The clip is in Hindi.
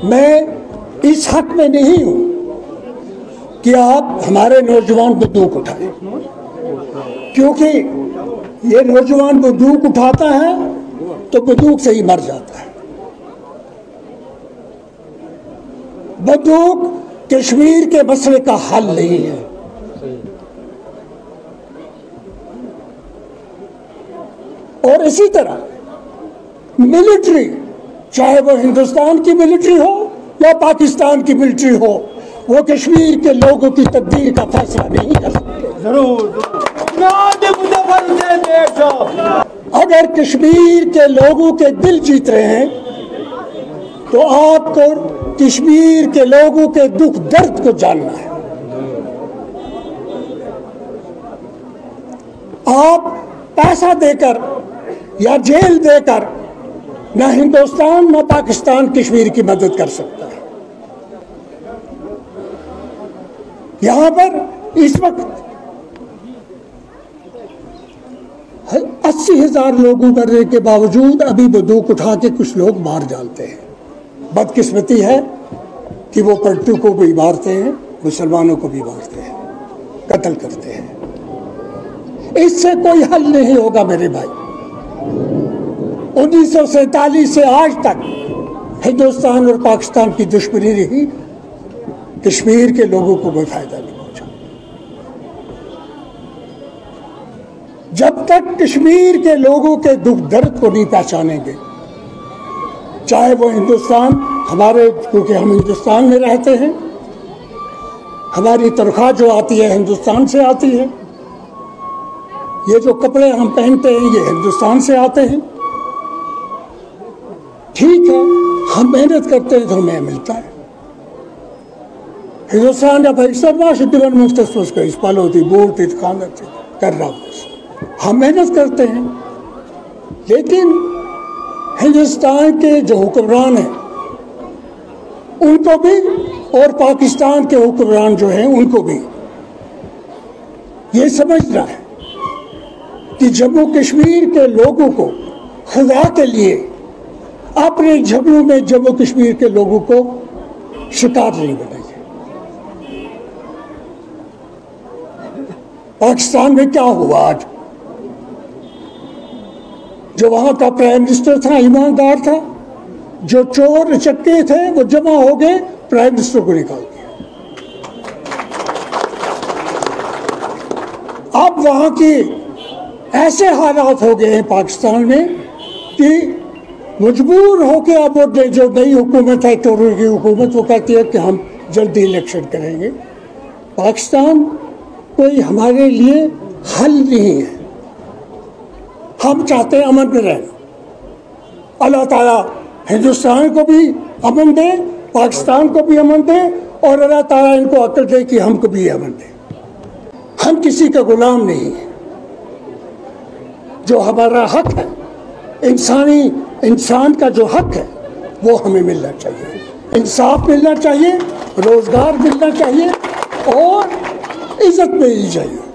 मैं इस हक में नहीं हूं कि आप हमारे नौजवान बंदूक उठाएं, क्योंकि ये नौजवान बंदूक उठाता है तो बंदूक से ही मर जाता है। बंदूक कश्मीर के मसले का हल नहीं है। और इसी तरह मिलिट्री, चाहे वो हिंदुस्तान की मिलिट्री हो या पाकिस्तान की मिलिट्री हो, वो कश्मीर के लोगों की तकदीर का फैसला नहीं कर सकते। अगर कश्मीर के लोगों के दिल जीत रहे हैं तो आपको कश्मीर के लोगों के दुख दर्द को जानना है। आप पैसा देकर या जेल देकर न हिंदुस्तान न पाकिस्तान कश्मीर की मदद कर सकता है। यहां पर इस वक्त 80,000 लोगों मरने के बावजूद अभी बंदूक उठा के कुछ लोग मार डालते हैं। बदकिस्मती है कि वो पर्टू को भी मारते हैं, मुसलमानों को भी मारते हैं, कत्ल करते हैं। इससे कोई हल नहीं होगा मेरे भाई। 1947 से आज तक हिंदुस्तान और पाकिस्तान की दुश्मनी रही, कश्मीर के लोगों को कोई फायदा नहीं पहुंचा। जब तक कश्मीर के लोगों के दुख दर्द को नहीं पहचानेंगे, चाहे वो हिंदुस्तान हमारे, क्योंकि हम हिंदुस्तान में रहते हैं, हमारी तनख्वाह जो आती है हिंदुस्तान से आती है, ये जो कपड़े हम पहनते हैं ये हिंदुस्तान से आते हैं। ठीक है, हम मेहनत करते हैं तो हमें मिलता है। हिंदुस्तान या पाकिस्तान माशा दिवन मुख्तस का इस पालो थी, बोल थी, खाना थी, कर रहा हूँ। हम मेहनत करते हैं, लेकिन हिंदुस्तान के जो हुक्मरान हैं उनको भी और पाकिस्तान के हुक्मरान जो हैं उनको भी ये समझना है कि जम्मू कश्मीर के लोगों को खुदा के लिए अपने झगड़ों में जम्मू कश्मीर के लोगों को शिकार नहीं बनाइए। पाकिस्तान में क्या हुआ आज? जो वहां का प्राइम मिनिस्टर था ईमानदार था, जो चोर चक्के थे वो जमा हो गए, प्राइम मिनिस्टर को निकाल दिया। अब वहां की ऐसे हालात हो गए हैं पाकिस्तान में कि मजबूर होकर अब वो जो नई हुकूमत है, चोरों की हुकूमत, वो कहती है कि हम जल्दी इलेक्शन करेंगे। पाकिस्तान कोई हमारे लिए हल नहीं है। हम चाहते हैं अमन में रहना। अल्लाह ताला हिंदुस्तान को भी अमन दे, पाकिस्तान को भी अमन दे, और अल्लाह ताला इनको अक्ल दे कि हमको भी अमन दे। हम किसी का गुलाम नहीं है। जो हमारा हक है, इंसान का जो हक है वो हमें मिलना चाहिए। इंसाफ मिलना चाहिए, रोजगार मिलना चाहिए और इज्जत मिलनी चाहिए।